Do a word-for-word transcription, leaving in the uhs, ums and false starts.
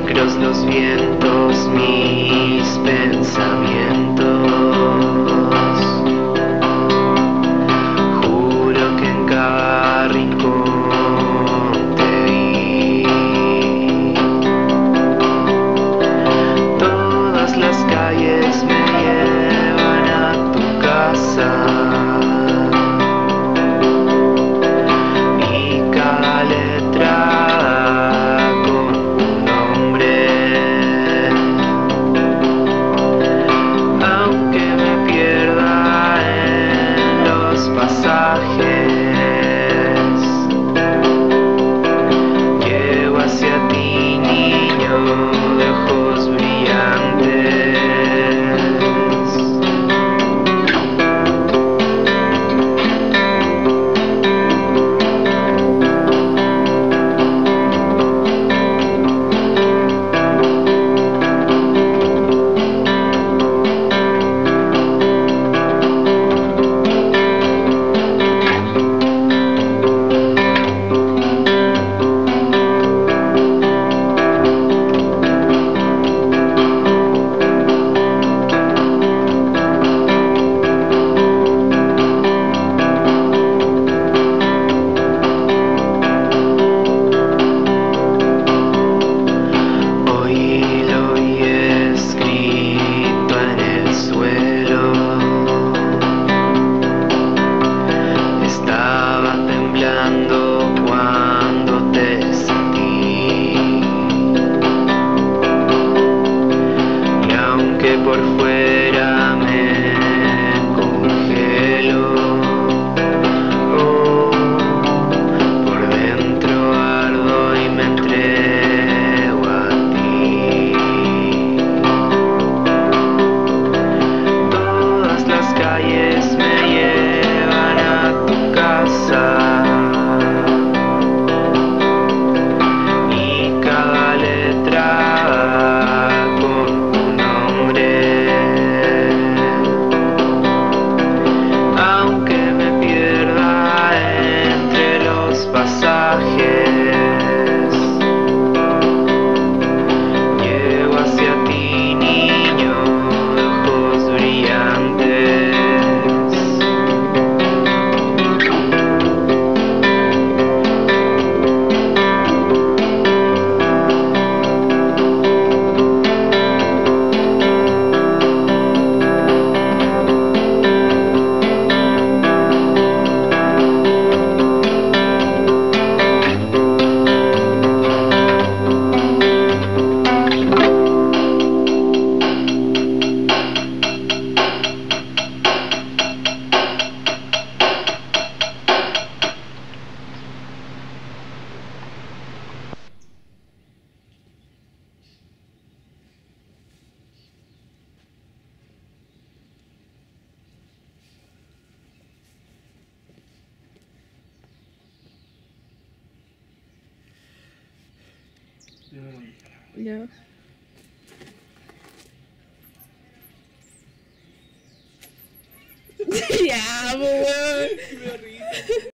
negros los vientos, mis pensamientos. Juro que en cada rincón te vi. Todas las calles me llevan a tu casa. Llego hacia ti, niño de ojos brillantes. Cuando te sentí, y aunque por fuera me congelo, oh, por dentro ardo y me entrego a ti. Todas las calles me llevan a tu casa. Ya. Ya, pues, weón.